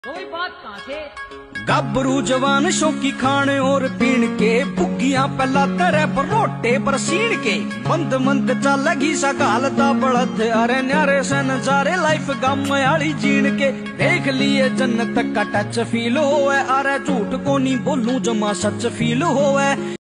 कोई बात कहाँ से गबरू जवान शौकी खाने और पीण के भुग्गियां पहला तेरे बरोटे बरसीण के मंद मंद चलगी सकाल दा बड़द अरे न्यारे से नजारे लाइफ गम आली जीण के देख लिए जन्नत का टच फील होवे अरे झूठ को नहीं बोलूं जमा सच फील होवे।